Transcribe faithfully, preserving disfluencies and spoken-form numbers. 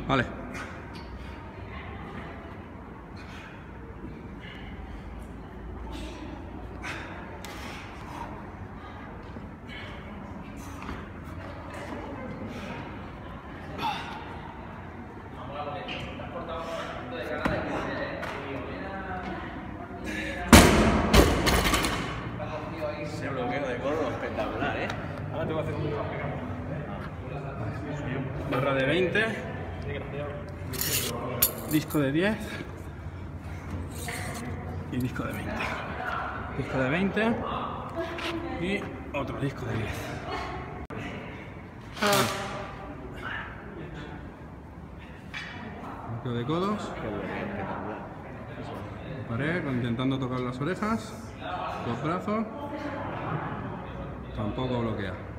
Vale. Ese bloqueo de codo espectacular, ¿eh? Ahora te voy a hacer un Barra de veinte. Disco de diez. Y disco de veinte. Disco de veinte. Y otro disco de diez. Bloqueo de codos. Pared, intentando tocar las orejas. Los brazos. Tampoco bloquea.